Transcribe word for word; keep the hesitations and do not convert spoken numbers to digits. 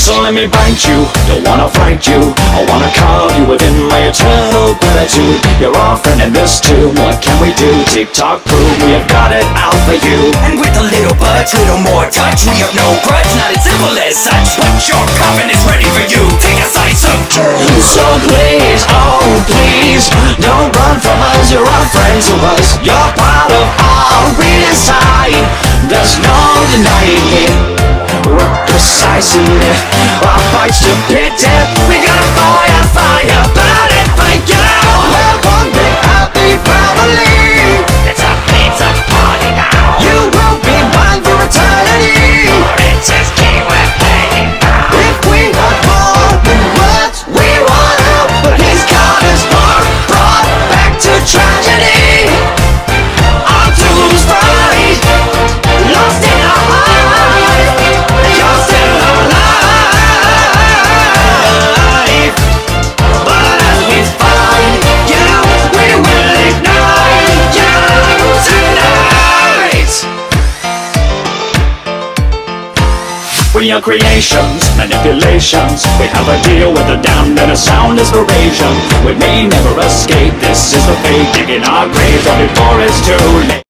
So let me bite you, don't wanna fight you. I wanna call you within my eternal gratitude. You're our friend in this too, what can we do? TikTok prove we have got it out for you. And with a little budge, little more touch, we have no grudge, not as simple as such. But your coffin is ready for you, take a slice of turn. So please, oh please, don't run from us, you're our friends to us. You're part of our inside, there's no denying it. We're precisely our fights to pity. We got a fire, fire, burn it for you. We're one big happy family. It's a pizza party now. You will be mine for eternity. It's just keep with playing now. If we had more than words, we want out, but he's got us far, brought back to tragedy. Our tools fight, lost in our heart. You're still alive, but as we find you, we will ignite you tonight. We are creations, manipulations. We have a deal with the damned and a sound inspiration. We may never escape, this is the fate. Digging our graves right before it's too late.